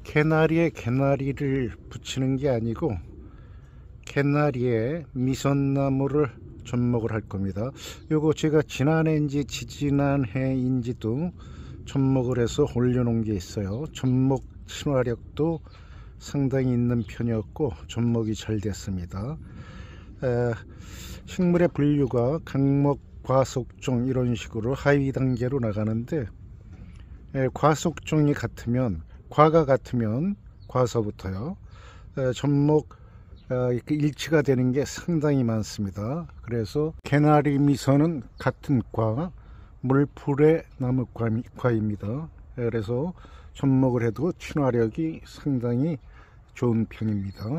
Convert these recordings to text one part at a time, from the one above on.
개나리에 개나리를 붙이는 게 아니고 개나리에 미선나무를 접목을 할 겁니다. 요거 제가 지난해인지 지지난해인지도 접목을 해서 올려놓은 게 있어요. 접목 친화력도 상당히 있는 편이었고 접목이 잘 됐습니다. 식물의 분류가 강목, 과속종 이런 식으로 하위 단계로 나가는데, 과속종이 같으면, 과가 같으면 과서부터요, 접목 일치가 되는 게 상당히 많습니다. 그래서 개나리 미선은 같은 과, 물풀의 나무과입니다. 그래서 접목을 해도 친화력이 상당히 좋은 편입니다.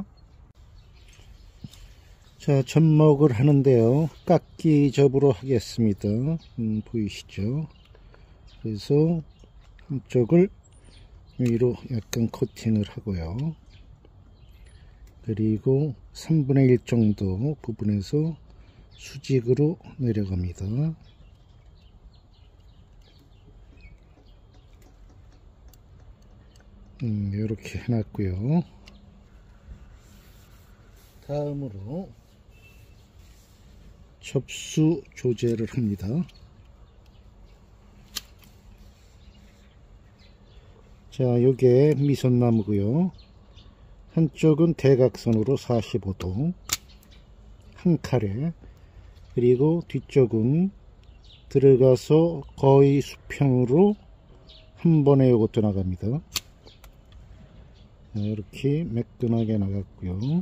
자, 접목을 하는데요, 깎기 접으로 하겠습니다. 보이시죠? 그래서 한쪽을 위로 약간 코팅을 하고요, 그리고 3분의 1 정도 부분에서 수직으로 내려갑니다. 이렇게 해놨고요. 다음으로 접수 조제를 합니다. 자, 요게 미선나무고요. 한쪽은 대각선으로 45도 한 칼에, 그리고 뒤쪽은 들어가서 거의 수평으로 한 번에 요것도 나갑니다. 이렇게 매끈하게 나갔고요.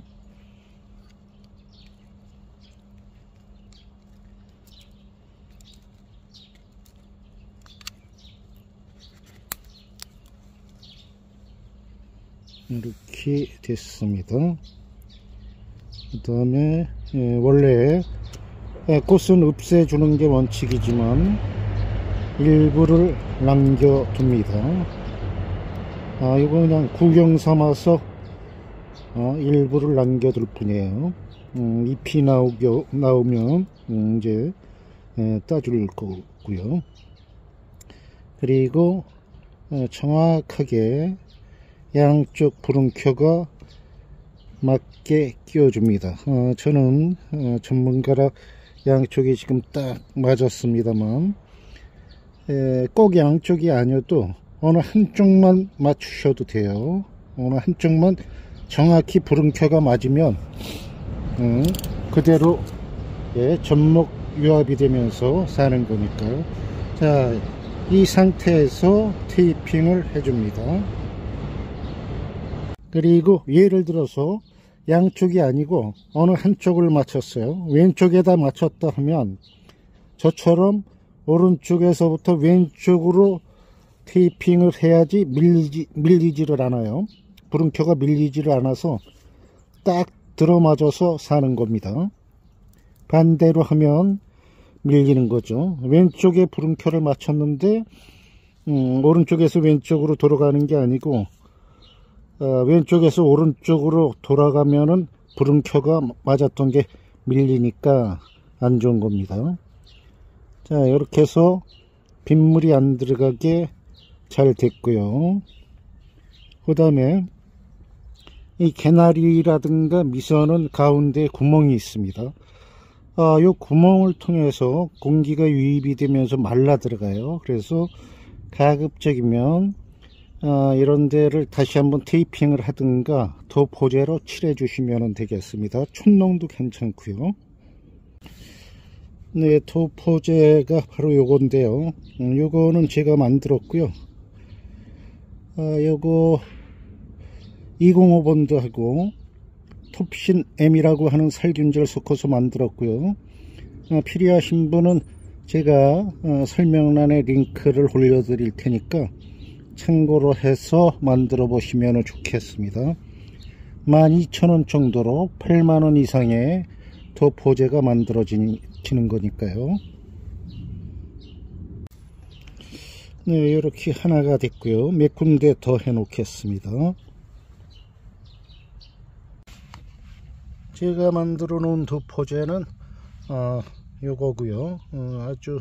이렇게 됐습니다. 그 다음에 원래 꽃은 없애주는 게 원칙이지만 일부를 남겨둡니다. 이거 그냥 구경 삼아서 일부를 남겨둘 뿐이에요. 잎이 나오면 이제 따줄 거고요. 그리고 정확하게 양쪽 부름켜가 맞게 끼워줍니다. 저는 전문가라 양쪽이 지금 딱 맞았습니다만, 꼭 양쪽이 아니어도 어느 한쪽만 맞추셔도 돼요. 어느 한쪽만 정확히 부름켜가 맞으면 그대로 접목 유압이 되면서 사는 거니까요. 자, 이 상태에서 테이핑을 해줍니다. 그리고 예를 들어서 양쪽이 아니고 어느 한쪽을 맞췄어요. 왼쪽에다 맞췄다 하면 저처럼 오른쪽에서부터 왼쪽으로 테이핑을 해야지 밀리지를 않아요. 부름켜가 밀리지를 않아서 딱 들어맞아서 사는 겁니다. 반대로 하면 밀리는 거죠. 왼쪽에 부름켜를 맞췄는데 오른쪽에서 왼쪽으로 돌아가는 게 아니고 왼쪽에서 오른쪽으로 돌아가면은 부름켜가 맞았던 게 밀리니까 안 좋은 겁니다. 자, 이렇게 해서 빗물이 안 들어가게 잘 됐고요. 그 다음에 이 개나리라든가 미선은 가운데 구멍이 있습니다. 이 구멍을 통해서 공기가 유입이 되면서 말라 들어가요. 그래서 가급적이면 이런 데를 다시 한번 테이핑을 하든가 도포제로 칠해 주시면 되겠습니다. 촌농도 괜찮고요. 네, 도포제가 바로 요건데요. 요거는 제가 만들었고요. 요거 205번도 하고 톱신 M이라고 하는 살균제를 섞어서 만들었고요. 필요하신 분은 제가 설명란에 링크를 올려 드릴 테니까 참고로 해서 만들어 보시면 좋겠습니다. 12,000원 정도로 8만원 이상의 도포제가 만들어지는 거니까요. 네, 이렇게 하나가 됐고요. 몇 군데 더 해 놓겠습니다. 제가 만들어 놓은 도포제는 요거고요. 아주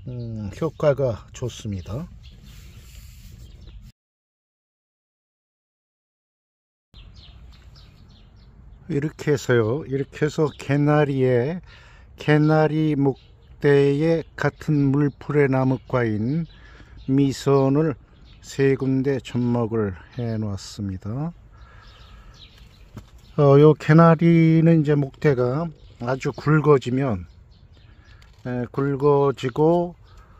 효과가 좋습니다. 이렇게 해서요. 이렇게 해서 개나리 목대의 같은 물풀의 나무과인 미선을 세 군데 접목을 해 놓았습니다. 요 개나리는 이제 목대가 아주 굵어지면 굵어지고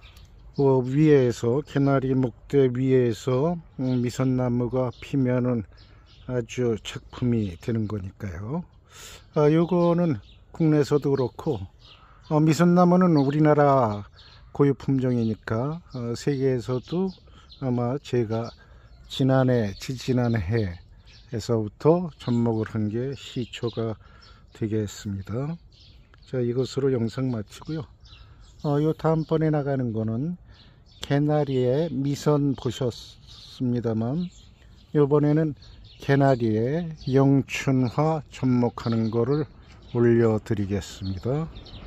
위에서 개나리 목대 위에서 미선나무가 피면은 아주 작품이 되는 거니까요. 요거는 국내에서도 그렇고 미선나무는 우리나라 고유 품종이니까 세계에서도 아마 제가 지지난해 에서부터 접목을 한 게 시초가 되겠습니다. 자, 이것으로 영상 마치고요. 요 다음번에 나가는 거는 개나리의 미선 보셨습니다만 요번에는 개나리의 영춘화 접목하는 거를 올려 드리겠습니다.